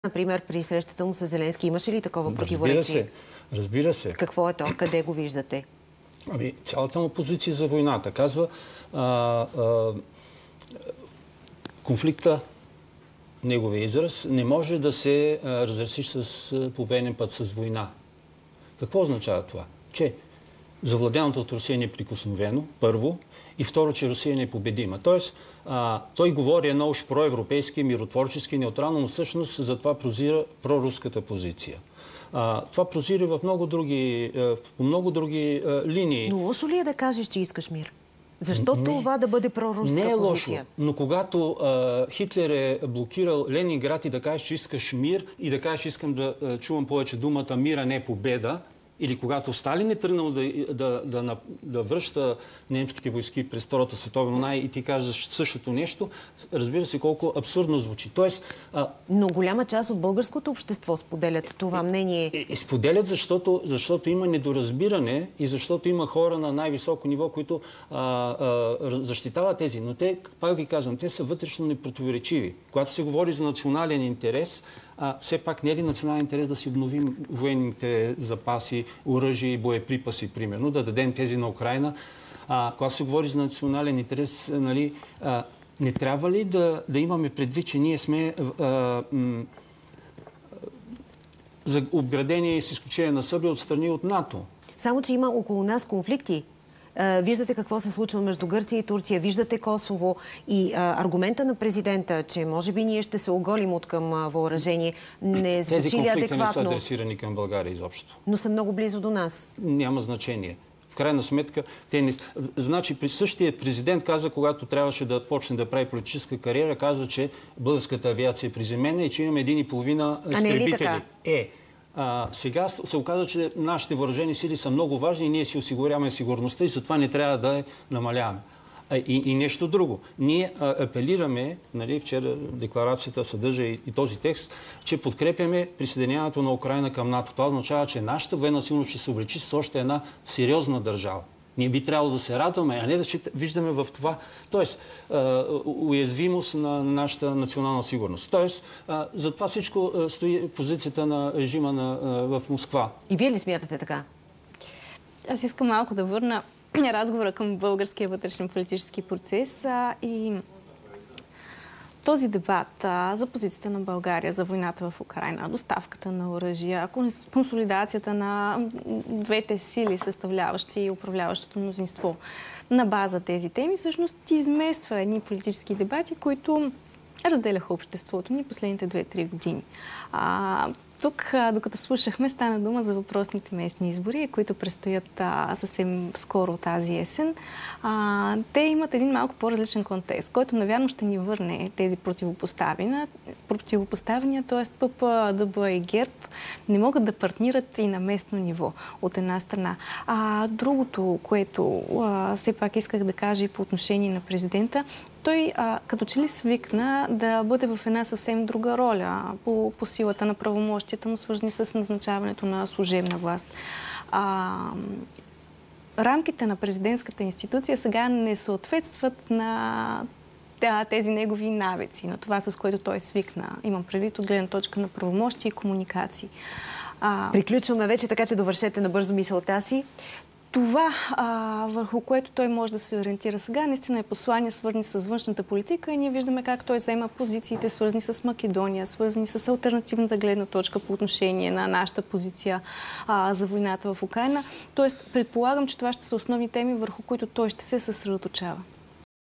Например, при срещата му с Зеленски, имаше ли такова противоречие? Разбира се. Какво е то? Къде го виждате? Цялата му позиция за войната. Казва, конфликта, неговия израз, не може да се разреши по военен път с война. Какво означава това? Че завладяното от Русия е неприкосновено, първо, и второ, че Русия е непобедима. Тоест, той говори едно уж проевропейски, миротворчески, неутрално, но всъщност за това прозира проруската позиция. Това прозира по много други линии. Но лошо ли е да кажеш, че искаш мир? Защо това да бъде проруска позиция? Не е лошо, но когато Хитлер е блокирал Ленинград и да кажеш, че искаш мир и да кажеш, искам да чувам повече думата мир, а не победа, или когато Сталин е тръгнал да връща немските войски през Втората световна война и ти кажеш същото нещо, разбира се колко абсурдно звучи. Тоест, но голяма част от българското общество споделят това мнение. Споделят, защото има недоразбиране и защото има хора на най-високо ниво, които защитават тези. Но те, пак ви казвам, те са вътрешно непротиворечиви. Когато се говори за национален интерес, все пак не е ли национален интерес да си обновим военните запаси, оръжие и боеприпаси, примерно, да дадем тези на Украйна? Когато се говори за национален интерес, нали, не трябва ли да имаме предвид, че ние сме обградени с изключение на Сърбия от страни от НАТО? Само, че има около нас конфликти. Виждате какво се случва между Гърция и Турция, виждате Косово и аргумента на президента, че може би ние ще се оголим от към въоръжение, не звучи ли адекватно? Тези конфликти не са адресирани към България изобщо. Но са много близо до нас. Няма значение. В крайна сметка, те не... Значи, при същия президент каза, когато трябваше да почне да прави политическа кариера, казва, че българската авиация е приземена и че имаме 1,5 изтребители. Сега се оказа, че нашите въоръжени сили са много важни и ние си осигуряваме сигурността и затова не трябва да я намаляваме. И нещо друго. Ние апелираме, нали, вчера декларацията съдържа и този текст, че подкрепяме присъединяването на Украйна към НАТО. Това означава, че нашата военна силност ще се увеличи с още една сериозна държава. Ние би трябвало да се радваме, а не да виждаме в това, т.е. уязвимост на нашата национална сигурност. Тоест, за това всичко стои позицията на режима в Москва. И вие ли смятате така? Аз искам малко да върна разговора към българския вътрешен политически процес и този дебат за позицията на България, за войната в Украйна, доставката на оръжия, консолидацията на двете сили, съставляващи и управляващото мнозинство на база тези теми, всъщност измества едни политически дебати, които разделяха обществото ни последните 2-3 години. Тук, докато слушахме, стана дума за въпросните местни избори, които предстоят съвсем скоро тази есен. Те имат един малко по-различен контекст, който навярно ще ни върне тези противопоставяния, т.е. ПП, ДБ и ГЕРБ не могат да партнират и на местно ниво, от една страна. Другото, което все пак исках да кажа и по отношение на президента, той като че ли свикна да бъде в една съвсем друга роля по силата на правомощията му, свързани с назначаването на служебна власт. Рамките на президентската институция сега не съответстват на тези негови навици, на това, с което той свикна. Имам предвид от гледна точка на правомощи и комуникации. Приключваме вече, така че довършете набързо мисълта си. Това, върху което той може да се ориентира сега, наистина е послания, свързани с външната политика и ние виждаме как той взема позициите, свързани с Македония, свързани с алтернативната гледна точка по отношение на нашата позиция за войната в Украйна. Тоест, предполагам, че това ще са основни теми, върху които той ще се съсредоточава.